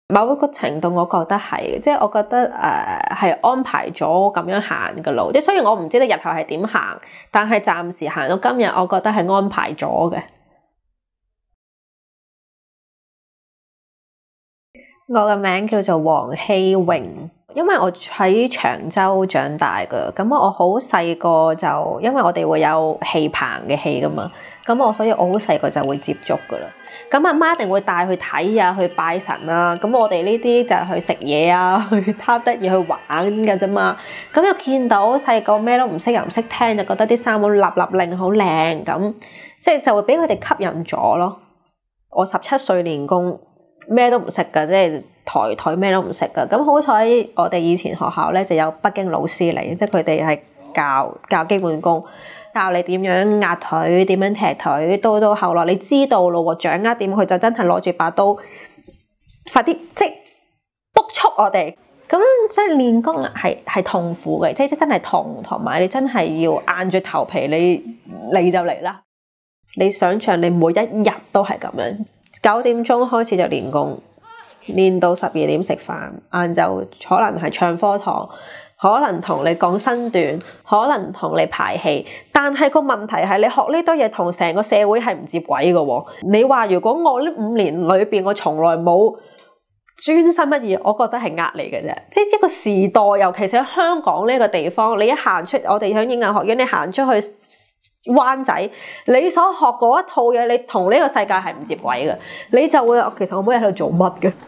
某一個程度我覺得係，即係我覺得係安排咗咁樣行嘅路，即係雖然我唔知道日後係點行，但係暫時行到今日，我覺得係安排咗嘅。我嘅名叫做黃希穎，因為我喺長洲長大嘅，咁我好細個就，因為我哋會有戲棚嘅戲噶嘛，所以我好細個就會接觸噶啦。咁阿媽一定會帶去睇啊，去拜神啊。咁我哋呢啲就去食嘢啊，去貪得意去玩㗎啫嘛。咁又見到細個咩都唔識又唔識聽，就覺得啲衫好立立令好靚咁，即係就會俾佢哋吸引咗咯。我17歲練功，咩都唔識㗎，即係台咩都唔識㗎。咁好彩我哋以前學校咧就有北京老師嚟，即係佢哋係教基本功。教你點樣壓腿，點樣踢腿，到後來你知道咯，掌握點，佢就真係攞住把刀，快啲即係督促我哋。咁即係練功係痛苦嘅，即係真係痛，同埋你真係要硬住頭皮，你就嚟啦。你想象你每一日都係咁樣，9點鐘開始就練功，練到12點食飯，晏晝可能係唱科堂。可能同你講身段，可能同你排戲，但係個問題係你學呢堆嘢同成個社會係唔接軌嘅喎。你話如果我呢5年裏邊我從來冇專心乜嘢，我覺得係呃你嘅啫。即係一個時代，尤其是喺香港呢個地方，你一行出我哋喺英藝學院，你行出去灣仔，你所學嗰一套嘢，你同呢個世界係唔接軌嘅，你就會其實我每日喺度做乜嘅？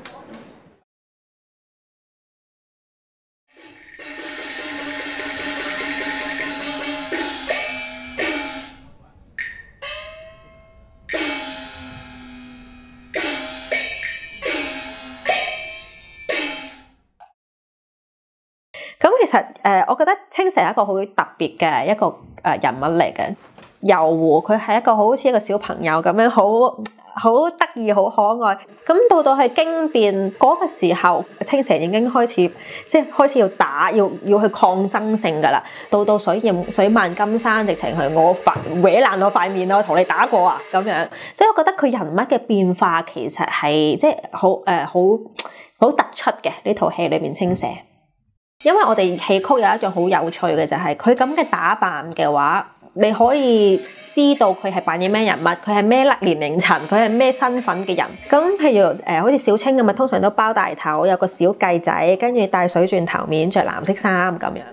咁其實我覺得青蛇係一個好特別嘅一個人物嚟嘅。遊湖佢係一個好似一個小朋友咁樣，好得意、好可愛。咁到去經變嗰個時候，青蛇已經開始要打，要去抗爭性噶啦。到水漫金山，直情係我搲爛我塊面，我同你打過啊咁樣。所以我覺得佢人物嘅變化其實係即係好突出嘅呢套戲裏面青蛇。因為我哋戲曲有一種好有趣嘅就係佢咁嘅打扮嘅話，你可以知道佢係扮演咩人物，佢係咩年齡層，佢係咩身份嘅人。咁譬如好似小青咁啊，通常都包大頭，有個小髻仔，跟住戴水鑽頭面，着藍色衫咁樣。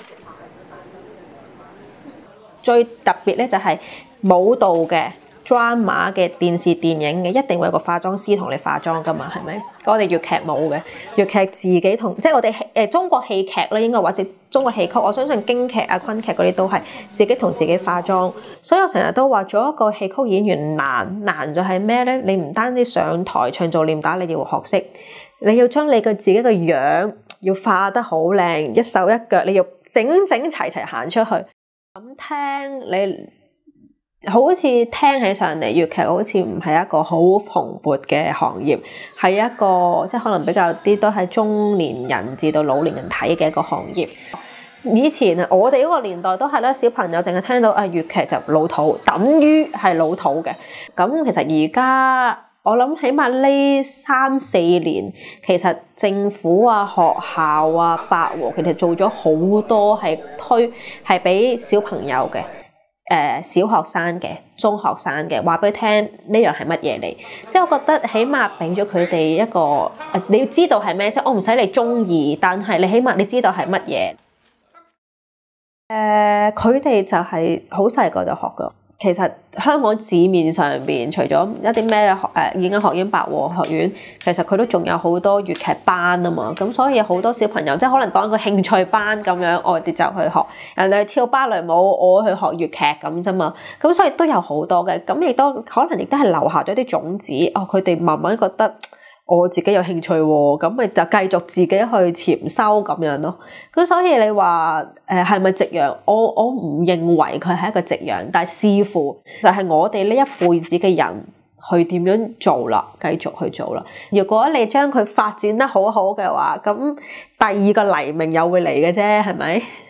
最特別咧就係舞蹈嘅 drama 嘅電視電影嘅，一定會有個化妝師同你化妝噶嘛，係咪？我哋粵劇冇嘅，粵劇自己同即係我哋中國戲劇咧，應該或者中國戲曲，我相信京劇啊、昆劇嗰啲都係自己同自己化妝。所以我成日都話做一個戲曲演員難就係咩咧？你唔單止上台唱做念打，你要學識，你要將你嘅自己嘅樣要化得好靚，一手一腳你要整齊行出去。咁聽你。好似聽起上嚟，粵劇好似唔係一個好蓬勃嘅行業，係一個即係可能比較啲都係中年人至到老年人睇嘅一個行業。以前我哋嗰個年代都係啦，小朋友淨係聽到粵劇就老土，等於係老土嘅。咁其實而家我諗起碼呢3-4年，其實政府啊、學校啊、百和佢哋做咗好多係俾小朋友嘅。小學生嘅、中學生嘅，話俾佢聽呢樣係乜嘢嚟？即係我覺得起碼俾咗佢哋一個你要知道係咩先，我唔使你中意，但係你起碼你知道係乜嘢。佢哋就係好細個就學噶。其實香港紙面上邊，除咗一啲咩演藝學院、百和學院，其實佢都仲有好多粵劇班啊嘛。咁所以好多小朋友即係可能當一個興趣班咁樣，我哋就去學。人哋跳芭蕾舞，我去學粵劇咁啫嘛。咁所以都有好多嘅。咁亦都可能亦都係留下咗啲種子。佢哋慢慢覺得我自己有興趣喎，咁咪就繼續自己去潛修咁樣咯。咁所以你話係咪夕陽？我唔認為佢係一個夕陽，但係視乎就係我哋呢一輩子嘅人去點樣做啦，繼續去做啦。如果你將佢發展得好好嘅話，咁第二個黎明又會嚟嘅啫，係咪？